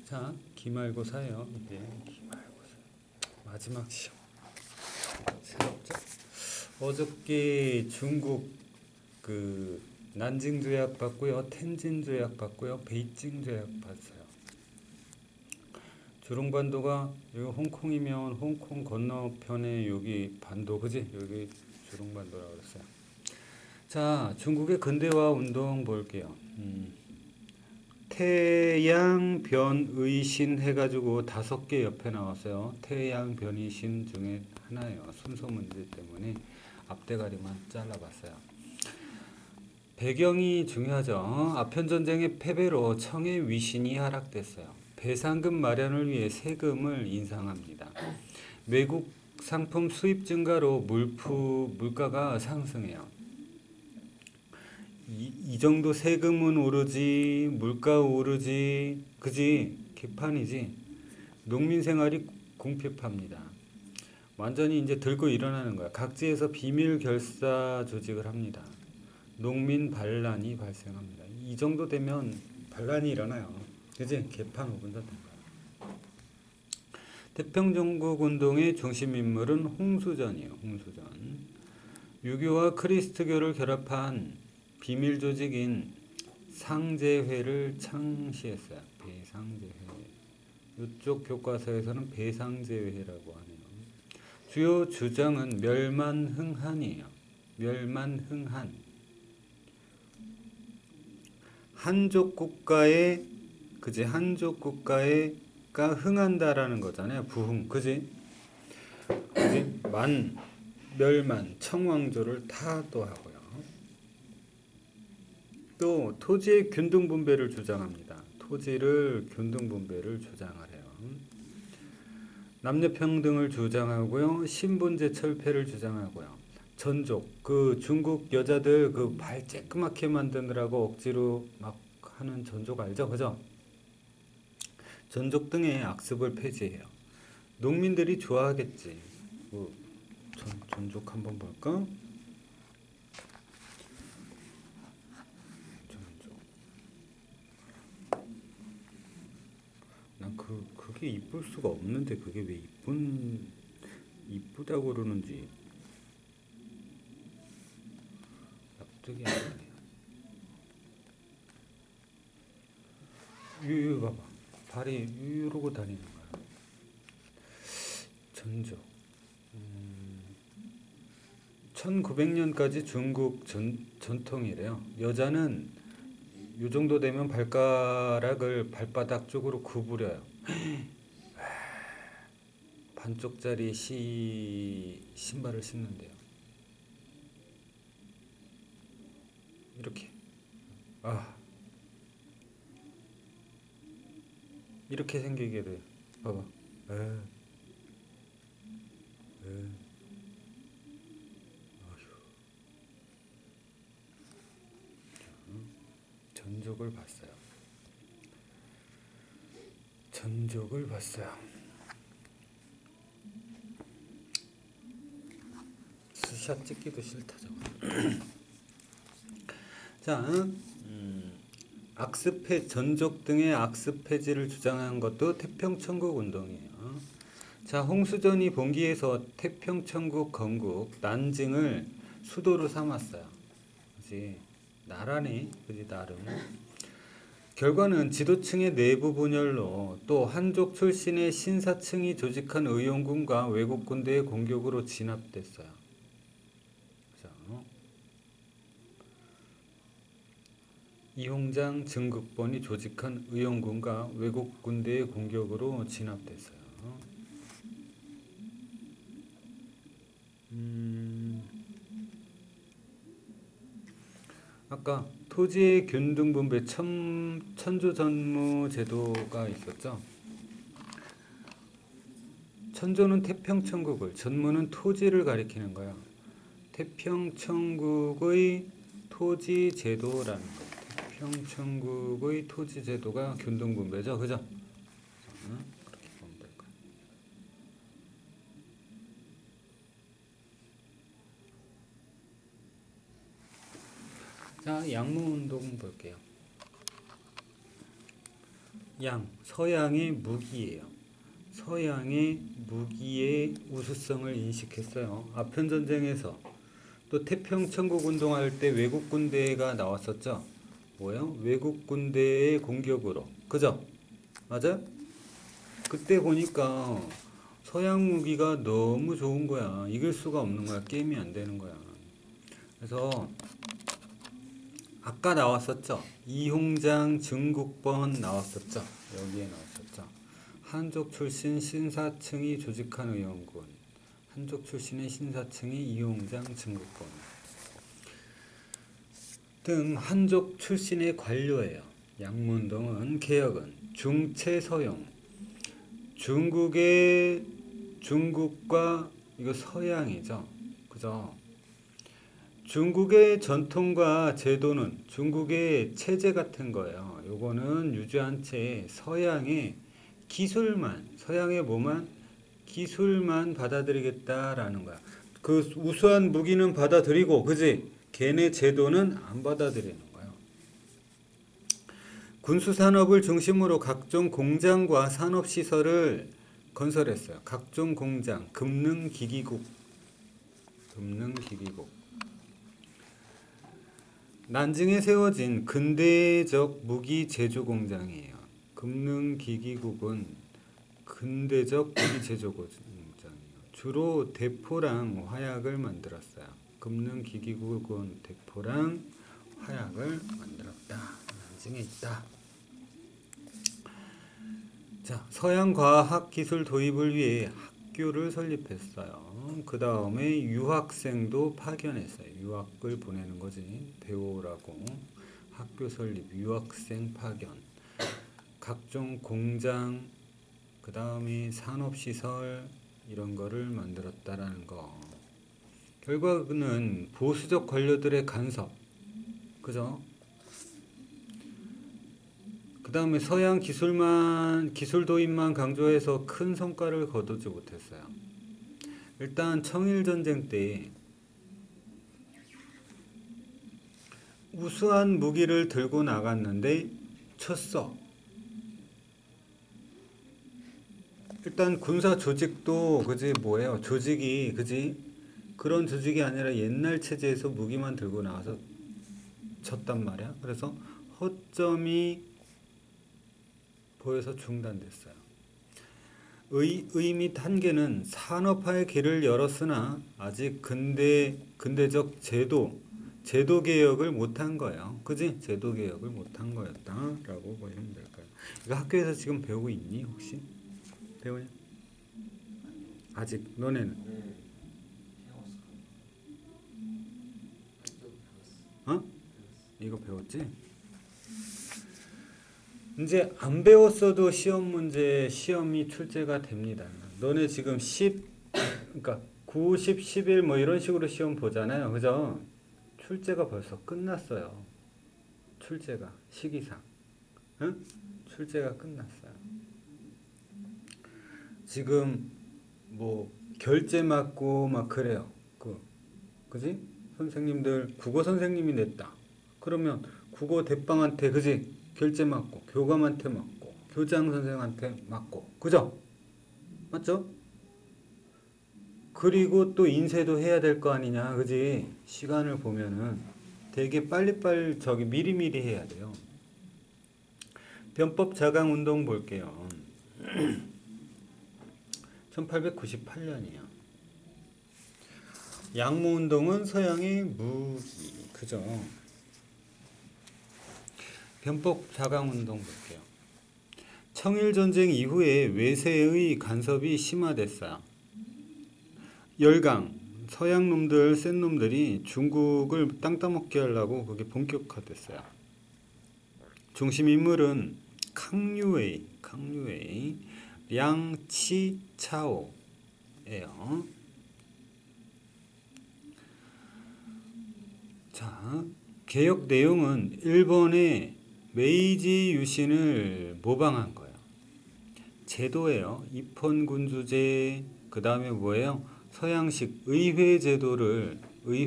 자, 기말고사예요. 이제 기말고사 마지막 시험. 새롭죠? 어저께 중국 그 난징 조약 봤고요, 텐진 조약 봤고요, 베이징 조약 봤어요. 주롱반도가 여기 홍콩이면 홍콩 건너편에 여기 반도, 그지? 여기 주롱반도라고 그랬어요. 자, 중국의 근대화 운동 볼게요. 태양변의신 해가지고 5개 옆에 나왔어요. 태양변의신 중에 하나예요. 순서 문제 때문에 앞대가리만 잘라봤어요. 배경이 중요하죠. 아편전쟁의 패배로 청의 위신이 하락됐어요. 배상금 마련을 위해 세금을 인상합니다. 외국 상품 수입 증가로 물가가 상승해요. 이 정도 세금은 오르지, 물가 오르지, 그지? 개판이지. 농민 생활이 궁핍합니다. 완전히 이제 들고 일어나는 거야. 각지에서 비밀 결사 조직을 합니다. 농민 반란이 발생합니다. 이 정도 되면 반란이 일어나요. 그지? 개판 5분 된 거야. 태평전국 운동의 중심 인물은 홍수전이에요. 홍수전. 유교와 크리스트교를 결합한 비밀 조직인 상제회를 창시했어요. 배상제회. 이쪽 교과서에서는 배상제회라고 하네요. 주요 주장은 멸만흥한이에요. 멸만흥한. 한족 국가에, 그지? 한족 국가에가 흥한다라는 거잖아요. 부흥, 그지? 그지? 멸만, 청왕조를 타도하고요. 또 토지의 균등분배를 주장합니다. 토지를 균등분배를 주장을 해요. 남녀평등을 주장하고요. 신분제 철폐를 주장하고요. 전족, 그 중국 여자들 그 발 쬐끄맣게 만드느라고 억지로 막 하는 전족 알죠? 그죠? 전족 등의 악습을 폐지해요. 농민들이 좋아하겠지. 뭐 전족 한번 볼까? 난 그게 이쁠 수가 없는데 그게 왜 이쁘다고 그러는지 납득이 안 되네요. 이거 봐봐. 발이 이러고 다니는 거야. 전적. 1900년까지 중국 전통이래요. 여자는 요 정도 되면 발가락을 발바닥 쪽으로 구부려요. 반쪽짜리 신발을 신는데요. 이렇게. 이렇게 생기게 돼요. 봐봐. 전족을 봤어요. 전족을 봤어요. 스샷 찍기도 싫다 저거. 자, 전족 등의 악습 폐지를 주장한 것도 태평천국 운동이에요. 자, 홍수전이 봉기해서 태평천국 건국 난징을 수도로 삼았어요. 그지? 나라네, 그지? 나름. 결과는 지도층의 내부 분열로 또 한족 출신의 신사층이 조직한 의용군과 외국 군대의 공격으로 진압됐어요. 그죠? 이홍장 증국본이 조직한 의용군과 외국 군대의 공격으로 진압됐어요. 아까 토지의 균등분배 천조전무 제도가 있었죠. 천조는 태평천국을, 전무는 토지를 가리키는 거야. 태평천국의 토지 제도라는 거야. 태평천국의 토지 제도가 균등분배죠, 그죠? 그렇게 보면 될 거야. 자, 양무운동 볼게요. 서양의 무기예요. 서양의 무기의 우수성을 인식했어요. 아편전쟁에서 또 태평천국운동할 때 외국 군대가 나왔었죠. 뭐요? 외국 군대의 공격으로. 그죠? 맞아요? 그때 보니까 서양 무기가 너무 좋은 거야. 이길 수가 없는 거야. 게임이 안 되는 거야. 그래서 아까 나왔었죠. 이홍장 증국본 나왔었죠. 여기에 나왔었죠. 한족 출신 신사층이 조직한 의원군. 한족 출신의 신사층이 이홍장 증국본 등 한족 출신의 관료예요. 양문동은 개혁은 중체서용. 중국과 이거 서양이죠. 그죠? 중국의 전통과 제도는 중국의 체제 같은 거예요. 요거는 유지한 채 서양의 기술만, 서양의 뭐만? 기술만 받아들이겠다라는 거야. 그 우수한 무기는 받아들이고, 그지? 걔네 제도는 안 받아들이는 거예요. 군수산업을 중심으로 각종 공장과 산업시설을 건설했어요. 각종 공장, 금능기기국. 난징에 세워진 근대적 무기 제조 공장이에요. 금능기기국은 근대적 무기 제조 공장이에요. 주로 대포랑 화약을 만들었어요. 금능기기국은 대포랑 화약을 만들었다. 난징에 있다. 자, 서양 과학 기술 도입을 위해 학교를 설립했어요. 그 다음에 유학생도 파견했어요. 유학을 보내는 거지. 배우라고. 학교 설립, 유학생 파견. 각종 공장, 그 다음에 산업시설 이런 거를 만들었다라는 거. 결과는 보수적 관료들의 간섭. 그죠? 그 다음에 서양 기술 도입만 강조해서 큰 성과를 거두지 못했어요. 일단 청일전쟁 때 우수한 무기를 들고 나갔는데 쳤어. 일단 군사 조직도 그지 뭐예요? 조직이 그지 그런 조직이 아니라 옛날 체제에서 무기만 들고 나와서 쳤단 말이야. 그래서 허점이 보여서 중단됐어요. 의 및 한계는 산업화의 길을 열었으나 아직 근대적 제도 개혁을 못한 거예요. 그지? 제도 개혁을 못한 거였다라고 보시면 될까요? 이거 학교에서 지금 배우고 있니 혹시? 배우냐? 아직 너네는? 어? 이거 배웠지? 이제 안 배웠어도 시험이 출제가 됩니다. 너네 지금 9, 10, 11 뭐 이런 식으로 시험 보잖아요. 그죠? 출제가 벌써 끝났어요. 출제가 시기상. 응? 출제가 끝났어요. 지금 뭐 결제 맞고 막 그래요. 그지? 선생님들 국어 선생님이 냈다. 그러면 국어 대빵한테 그지? 결제 맞고 교감한테 맞고 교장 선생한테 맞고 그죠? 맞죠? 그리고 또 인쇄도 해야 될 거 아니냐 그지? 시간을 보면은 되게 빨리빨리 미리미리 해야 돼요. 변법 자강 운동 볼게요. 1898년이야. 양무 운동은 서양의 무기 그죠? 변법 자강 운동 볼게요. 청일전쟁 이후에 외세의 간섭이 심화됐어요. 열강, 서양 놈들, 센 놈들이 중국을 땅 따먹게 하려고 그게 본격화됐어요. 중심 인물은 캉유웨이, 량치차오예요. 자, 개혁 내용은 일본의 메이지 유신을 모방한 거예요. 제도예요. 입헌군주제, 그 다음에 뭐예요? 서양식 의회 제도를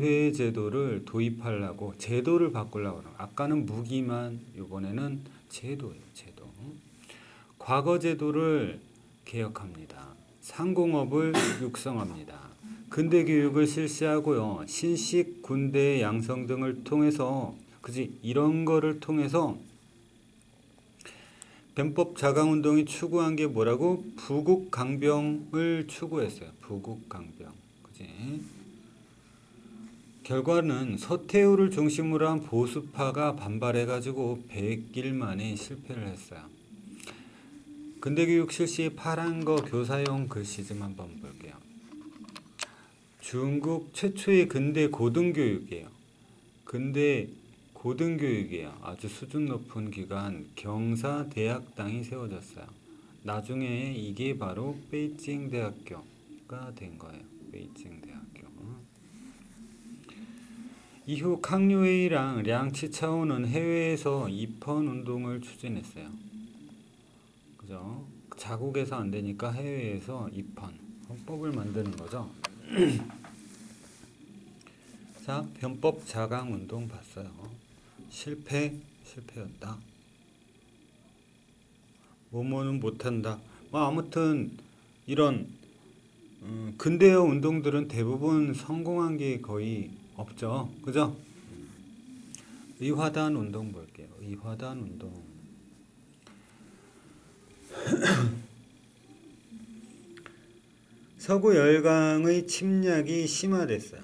도입하려고 제도를 바꾸려고 그래요. 아까는 무기만, 이번에는 제도예요. 제도. 과거 제도를 개혁합니다. 상공업을 육성합니다. 근대 교육을 실시하고요. 신식 군대 양성 등을 통해서 이런 거를 통해서 변법 자강 운동이 추구한 게 뭐라고? 부국 강병을 추구했어요. 부국 강병. 결과는 서태후를 중심으로 한 보수파가 반발해가지고 100일 만에 실패를 했어요. 근대교육 실시 파란 거 교사용 글씨 좀 한번 볼게요. 중국 최초의 근대 고등교육이에요. 근대 고등교육이에요. 아주 수준 높은 기관 경사대학당이 세워졌어요. 나중에 이게 바로 베이징 대학교가 된 거예요. 베이징 대학교. 이후 캉류웨이랑 량치차오는 해외에서 입헌 운동을 추진했어요. 그죠? 자국에서 안 되니까 해외에서 입헌, 헌법을 만드는 거죠. 자, 변법 자강 운동 봤어요. 실패였다. 뭐뭐는 못한다. 아무튼 이런 근대화 운동들은 대부분 성공한 게 거의 없죠. 그죠? 의화단 운동 볼게요. 의화단 운동. 서구 열강의 침략이 심화됐어요.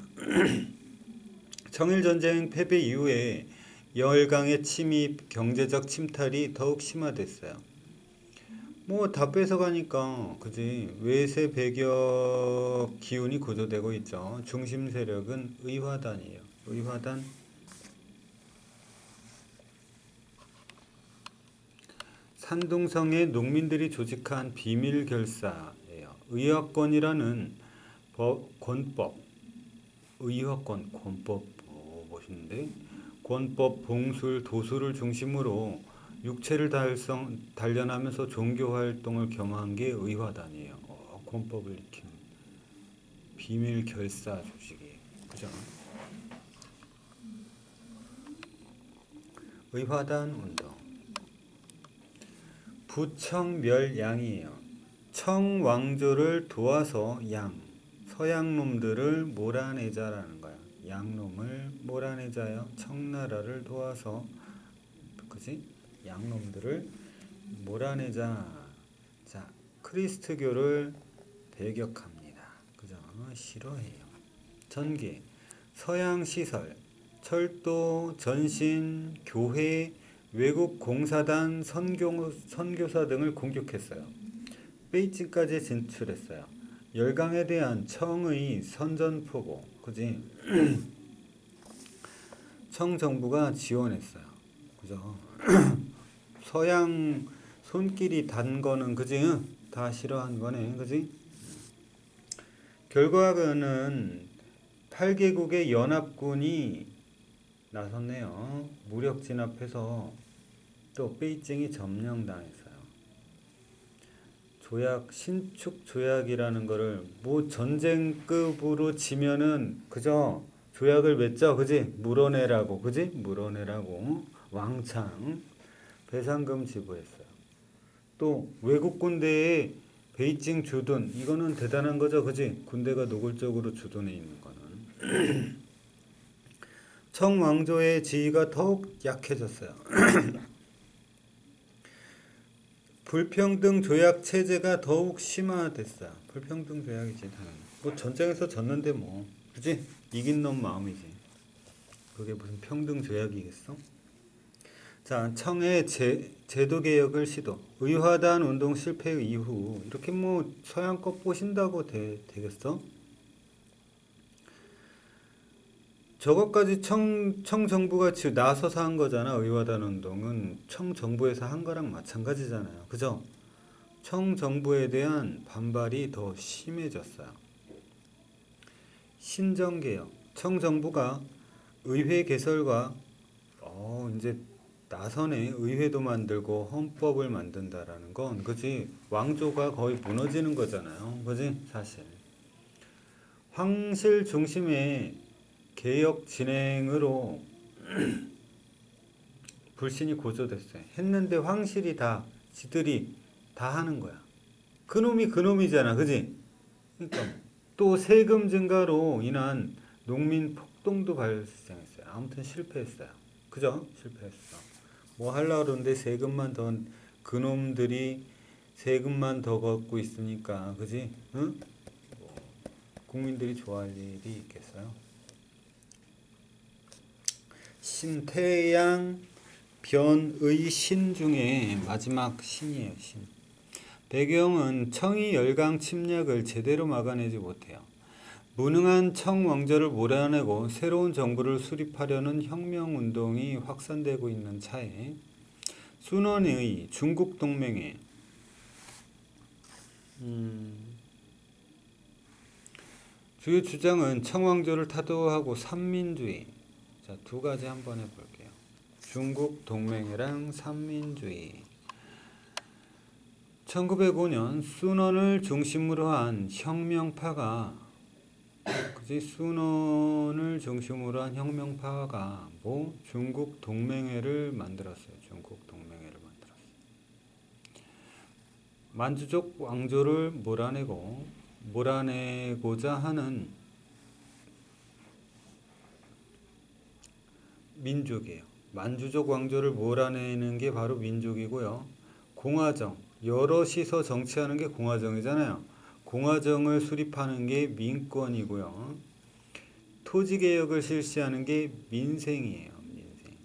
청일전쟁 패배 이후에 열강의 침입, 경제적 침탈이 더욱 심화됐어요. 다 뺏어가니까, 외세 배격 기운이 고조되고 있죠. 중심 세력은 의화단이에요. 의화단. 산둥성의 농민들이 조직한 비밀 결사예요. 의화권이라는 권법, 의화권, 권법, 멋있는데? 권법, 봉술, 도술을 중심으로 육체를 단련하면서 종교활동을 겸한 게 의화단이에요. 권법을 익히는 비밀 결사 조직이에요. 그죠? 의화단 운동. 부청멸양이에요. 청왕조를 도와서 서양놈들을 몰아내자라는 거야. 양놈을 몰아내자요. 청나라를 도와서, 양놈들을 몰아내자. 자, 크리스트교를 배격합니다. 그죠? 싫어해요. 전개, 서양 시설, 철도, 전신, 교회, 외국 공사단, 선교사 등을 공격했어요. 베이징까지 진출했어요. 열강에 대한 청의 선전포고, 청 정부가 지원했어요. 그죠? 서양 손길이 단 거는 다 싫어한 거네. 결과는 8개국의 연합군이 나섰네요. 무력 진압해서 또 베이징이 점령당했어요. 조약, 신축 조약이라는 거를 전쟁급으로 지면은 조약을 맺죠. 물어내라고. 물어내라고. 왕창 배상금 지불했어요. 또 외국 군대에 베이징 주둔, 이거는 대단한 거죠. 군대가 노골적으로 주둔해 있는 거는. 청왕조의 지위가 더욱 약해졌어요. 불평등 조약 체제가 더욱 심화됐어요. 불평등 조약이지, 당연히. 전쟁에서 졌는데 이긴 놈 마음이지. 그게 무슨 평등 조약이겠어? 자, 청의 제도 개혁을 시도. 의화단 운동 실패 이후 이렇게 서양 거 보신다고 되겠어? 저것까지 청정부가 나서서 한 거잖아. 의화단 운동은 청정부에서 한 거랑 마찬가지잖아요. 그죠? 청정부에 대한 반발이 더 심해졌어요. 신정개혁. 청정부가 의회 개설과 이제 나선에 의회도 만들고 헌법을 만든다라는 건 왕조가 거의 무너지는 거잖아요. 사실. 황실 중심의 개혁 진행으로 불신이 고조됐어요. 했는데 황실이 다 지들이 다 하는 거야. 그놈이 그놈이잖아. 그지? 그러니까 또 세금 증가로 인한 농민 폭동도 발생했어요. 아무튼 실패했어요. 그죠? 실패했어. 뭐 하려고 그러는데 세금만 더, 그놈들이 세금만 더 걷고 있으니까, 그지? 응? 뭐 국민들이 좋아할 일이 있겠어요? 신태양 변의 신 중에 마지막 신이에요. 신. 배경은 청이 열강 침략을 제대로 막아내지 못해요. 무능한 청 왕조를 몰아내고 새로운 정부를 수립하려는 혁명운동이 확산되고 있는 차에 순원의 중국 동맹에 주요 주장은 청왕조를 타도하고 삼민주의. 자, 두 가지 한번 해볼게요. 중국 동맹이랑 삼민주의. 1905년 순원을 중심으로 한 혁명파가, 그지? 순원을 중심으로 한 혁명파가 뭐 중국 동맹회를 만들었어요. 중국 동맹회를 만들었어요. 만주족 왕조를 몰아내고자 하는 민족이에요. 만주족 왕조를 몰아내는 게 바로 민족이고요. 공화정, 여럿이서 정치하는 게 공화정이잖아요. 공화정을 수립하는 게 민권이고요. 토지개혁을 실시하는 게 민생이에요. 민생.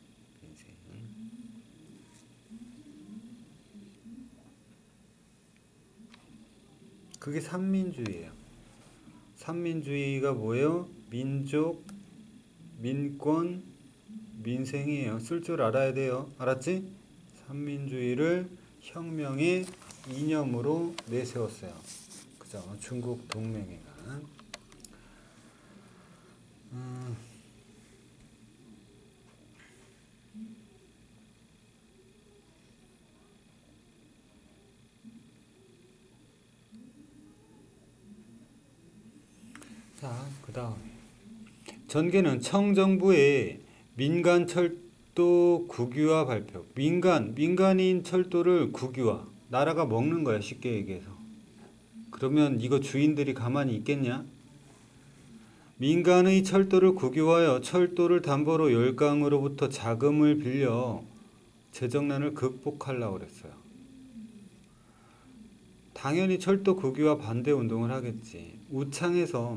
그게 삼민주의예요. 삼민주의가 뭐예요? 민족, 민권, 민생이에요. 쓸 줄 알아야 돼요. 알았지? 삼민주의를 혁명의 이념으로 내세웠어요. 그죠? 중국 동맹회가. 자, 그 다음에 전개는 청정부의 민간 철도 국유화 발표. 민간인 철도를 국유화. 나라가 먹는 거야, 쉽게 얘기해서. 그러면 이거 주인들이 가만히 있겠냐? 민간의 철도를 국유화하여 철도를 담보로 열강으로부터 자금을 빌려 재정난을 극복하려고 그랬어요. 당연히 철도 국유화 반대 운동을 하겠지. 우창에서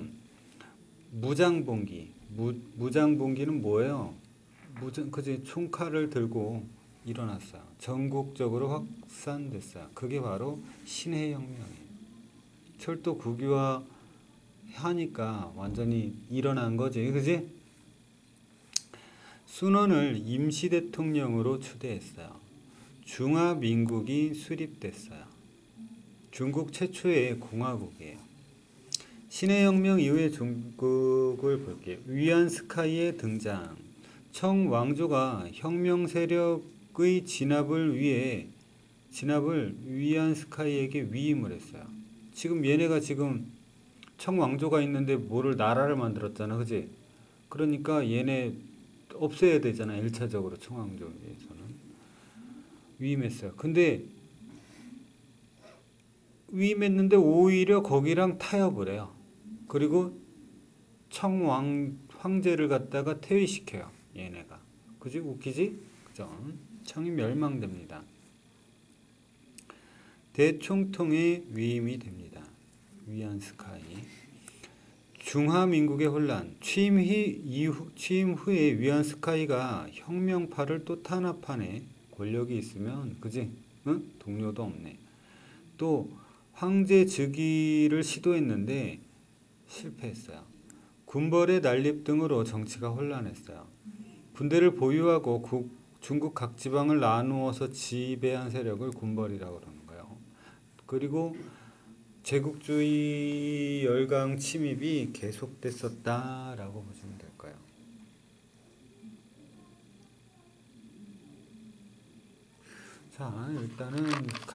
무장봉기. 무장봉기는 뭐예요? 그지? 총칼을 들고 일어났어요. 전국적으로 확산됐어요. 그게 바로 신해혁명이에요. 철도 국유화 하니까 완전히 일어난 거지. 그지? 순원을 임시대통령으로 추대했어요. 중화민국이 수립됐어요. 중국 최초의 공화국이에요. 신해혁명 이후의 중국을 볼게요. 위안스카이의 등장. 청왕조가 혁명 세력의 진압을 위안스카이에게 위임을 했어요. 지금 얘네가 지금 청왕조가 있는데 뭐를 나라를 만들었잖아. 그지? 그러니까 얘네 없애야 되잖아. 1차적으로 청왕조에서는. 위임했어요. 근데 위임했는데 오히려 거기랑 타협을 해요. 그리고 황제를 갖다가 퇴위시켜요. 얘네가. 그지? 웃기지? 그죠? 청이 멸망됩니다. 대총통의 위임이 됩니다. 위안스카이. 중화민국의 혼란. 취임 후에 위안스카이가 혁명파를 또 탄압하네. 권력이 있으면, 그지? 응? 동료도 없네. 또 황제 즉위를 시도했는데 실패했어요. 군벌의 난립 등으로 정치가 혼란했어요. 군대를 보유하고 중국 각 지방을 나누어서 지배한 세력을 군벌이라고 그러는 거예요. 그리고 제국주의 열강 침입이 계속됐었다라고 보시면 될까요? 자, 일단은